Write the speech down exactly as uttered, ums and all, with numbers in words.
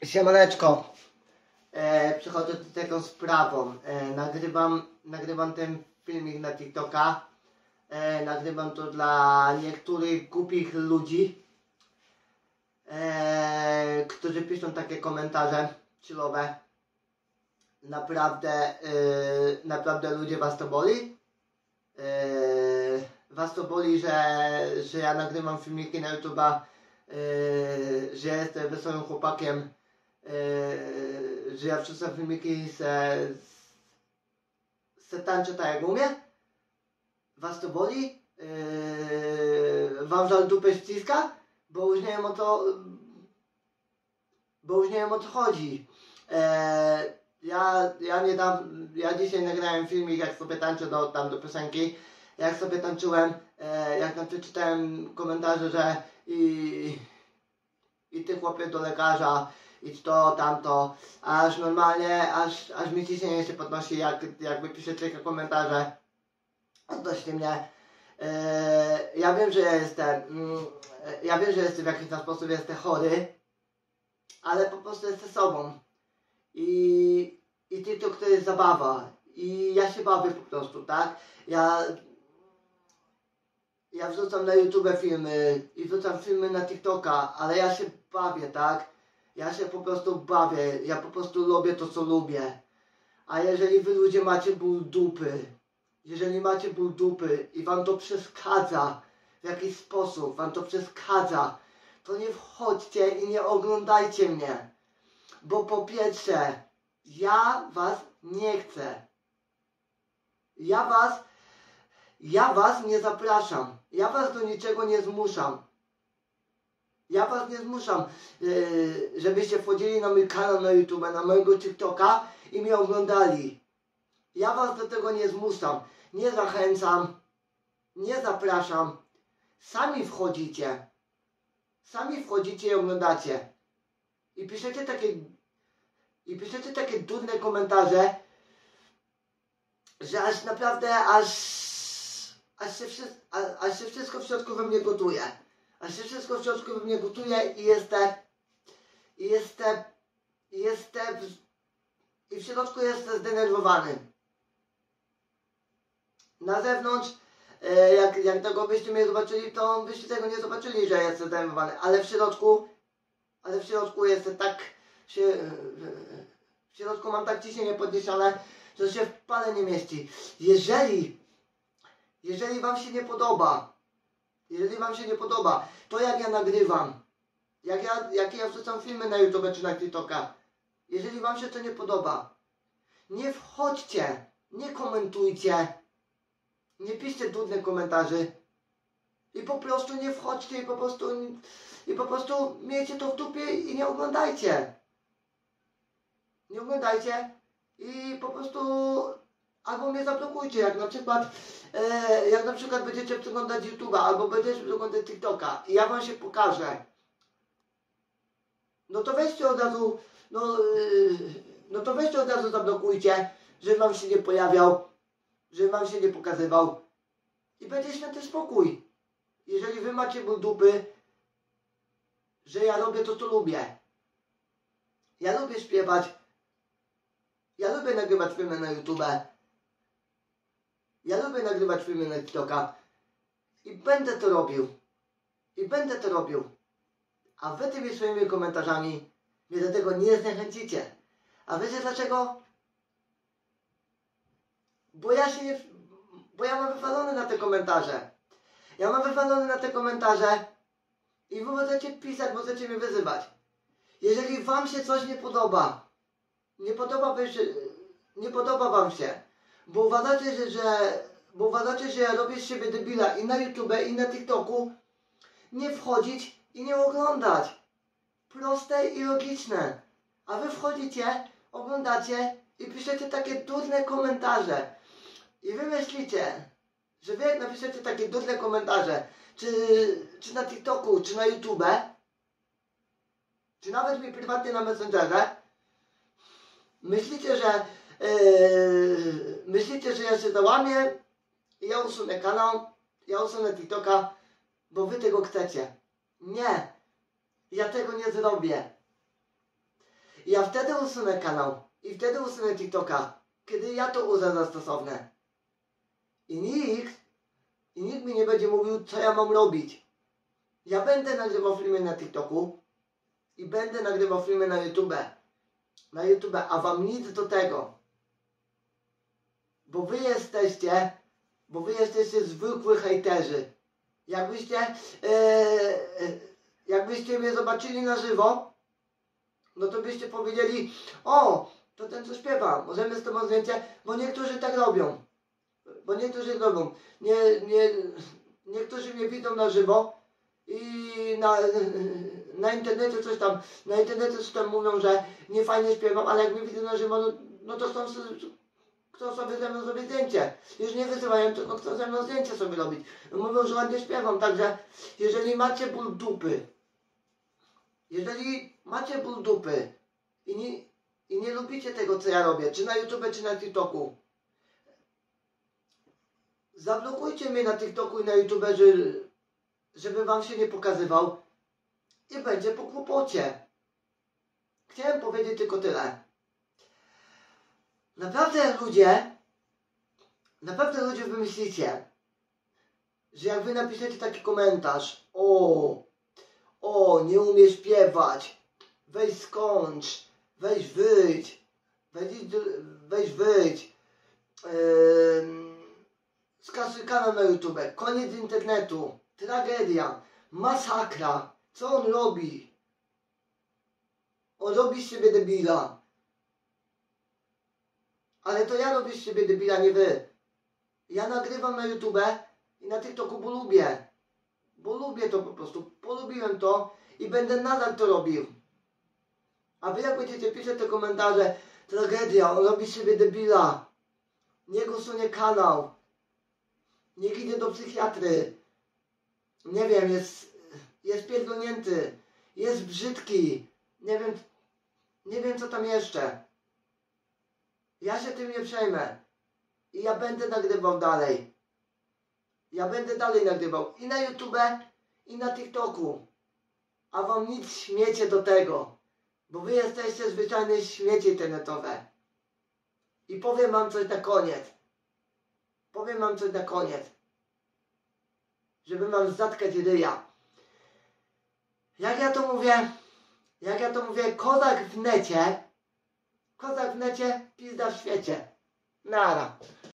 Siemaneczko, e, przychodzę z taką sprawą, e, nagrywam, nagrywam ten filmik na TikToka, e, nagrywam to dla niektórych głupich ludzi, e, którzy piszą takie komentarze chillowe. Naprawdę, e, naprawdę ludzie, was to boli? E, was to boli, że, że ja nagrywam filmiki na YouTube'a, e, że jestem wesołym chłopakiem, Yy, że ja wrzucam filmiki se, se tańczę tak jak umiem? Was to boli? Yy, wam żal dupę ściska? Bo już nie wiem o to... Bo już nie wiem o co chodzi. Yy, ja, ja nie dam... Ja dzisiaj nagrałem filmik, jak sobie tańczę do, tam do piosenki. Jak sobie tańczyłem, yy, jak tam przeczytałem komentarze, że i... I ty chłopie do lekarza, i to, tamto, aż normalnie, aż, aż mi ciśnienie się podnosi, jak, jak wy piszecie komentarze odnośnie mnie. Yy, ja wiem, że ja jestem, yy, ja wiem, że jestem w jakiś tam sposób jestem chory, ale po prostu jestem sobą. I, i TikTok to jest zabawa. I ja się bawię po prostu, tak? Ja, ja wrzucam na YouTube filmy i wrzucam filmy na TikToka, ale ja się bawię, tak? Ja się po prostu bawię, ja po prostu lubię to, co lubię. A jeżeli wy ludzie macie ból dupy, jeżeli macie ból dupy i wam to przeszkadza w jakiś sposób, wam to przeszkadza, to nie wchodźcie i nie oglądajcie mnie. Bo po pierwsze, ja was nie chcę. Ja was, ja was nie zapraszam. Ja was do niczego nie zmuszam. Ja was nie zmuszam, yy, żebyście wchodzili na mój kanał na YouTube, na mojego TikToka i mnie oglądali. Ja was do tego nie zmuszam, nie zachęcam, nie zapraszam. Sami wchodzicie. Sami wchodzicie i oglądacie. I piszecie takie, i piszecie takie durne komentarze, że aż naprawdę, aż, aż, się, wszystko, aż, aż się wszystko w środku we mnie gotuje. A się wszystko w środku we mnie gotuje i jestem, i jestem, i jestem, i w środku jestem zdenerwowany. Na zewnątrz, e, jak, jak tego byście mnie zobaczyli, to byście tego nie zobaczyli, że jestem zdenerwowany, ale w środku, ale w środku jestem tak, się, w środku mam tak ciśnienie podniesione, że się w pale nie mieści. Jeżeli, jeżeli wam się nie podoba, Jeżeli wam się nie podoba, to jak ja nagrywam, jak ja, jak ja wrzucam filmy na YouTube czy na TikToka, jeżeli wam się to nie podoba, nie wchodźcie, nie komentujcie, nie piszcie trudnych komentarzy i po prostu nie wchodźcie i po prostu, i po prostu miejcie to w dupie i nie oglądajcie. Nie oglądajcie i po prostu... Albo mnie zablokujcie, jak na przykład, e, jak na przykład będziecie przeglądać YouTube'a, albo będziecie przeglądać TikToka i ja wam się pokażę. No to weźcie od razu, no, yy, no to weźcie od razu zablokujcie, żeby wam się nie pojawiał, żeby wam się nie pokazywał. I będzie święty spokój. Jeżeli wy macie ból dupy, że ja robię to, co lubię. Ja lubię śpiewać. Ja lubię nagrywać filmy na YouTube'a. Ja lubię nagrywać filmy na TikToka i będę to robił. I będę to robił. A wy tymi swoimi komentarzami mnie do tego nie zniechęcicie. A wiecie dlaczego? Bo ja się nie... Bo ja mam wywalone na te komentarze. Ja mam wywalone na te komentarze i wy możecie pisać, możecie mnie wyzywać. Jeżeli wam się coś nie podoba, nie podoba, wy się, nie podoba wam się, Bo uważacie, że, że, bo uważacie, że ja robię z siebie debila i na YouTube, i na TikToku, nie wchodzić i nie oglądać. Proste i logiczne. A wy wchodzicie, oglądacie i piszecie takie durne komentarze. I wy myślicie, że wy jak napiszecie takie durne komentarze, czy, czy na TikToku, czy na YouTube, czy nawet mi prywatnie na Messengerze, myślicie, że Yy, myślicie, że ja się załamię i ja usunę kanał, ja usunę TikToka, bo wy tego chcecie. Nie, ja tego nie zrobię. Ja wtedy usunę kanał i wtedy usunę TikToka, kiedy ja to uznam za stosowne. I nikt, i nikt mi nie będzie mówił, co ja mam robić. Ja będę nagrywał filmy na TikToku i będę nagrywał filmy na YouTube. Na YouTube, a wam nic do tego. Bo wy jesteście, bo wy jesteście zwykły hejterzy. Jakbyście, e, jakbyście mnie zobaczyli na żywo, no to byście powiedzieli, o, to ten co śpiewa, możemy z tobą zdjęcie, bo niektórzy tak robią. Bo niektórzy robią. Nie, nie, niektórzy mnie widzą na żywo i na, na internecie coś tam, na internecie coś tam mówią, że nie fajnie śpiewam, ale jak mnie widzą na żywo, no, no to chcą, chcą sobie ze mną zrobić zdjęcie. Już nie wyzywają, tylko chcą ze mną zdjęcie sobie robić. Mówią, że ładnie śpiewam, także jeżeli macie ból dupy, jeżeli macie ból dupy i nie, i nie lubicie tego, co ja robię, czy na YouTube, czy na TikToku, zablokujcie mnie na TikToku i na YouTube, żeby, żeby wam się nie pokazywał i będzie po kłopocie. Chciałem powiedzieć tylko tyle. Naprawdę ludzie, naprawdę ludzie wymyślicie, że jak wy napiszecie taki komentarz, o, o, nie umie śpiewać, weź skończ, weź wyjdź, weź, weź wyjdź, yy, skasuj kanał na YouTube, koniec internetu, tragedia, masakra, co on robi? On robi z siebie debila. Ale to ja robię z siebie debila, nie wy. Ja nagrywam na YouTube i na TikToku, bo lubię. Bo lubię to po prostu, polubiłem to i będę nadal to robił. A wy jak będziecie pisać te komentarze, tragedia, on robi z siebie debila. Niech usunie kanał. Niech idzie do psychiatry. Nie wiem, jest, jest pierdolnięty. Jest brzydki. Nie wiem, nie wiem co tam jeszcze. Ja się tym nie przejmę. I ja będę nagrywał dalej. Ja będę dalej nagrywał. I na YouTube, i na TikToku. A wam nic śmiecie do tego. Bo wy jesteście zwyczajne śmiecie internetowe. I powiem wam coś na koniec. Powiem wam coś na koniec. Żeby wam zatkać ryja. Jak ja to mówię? Jak ja to mówię? Kozak w necie. Kozak w necie, pizda w świecie. Nara.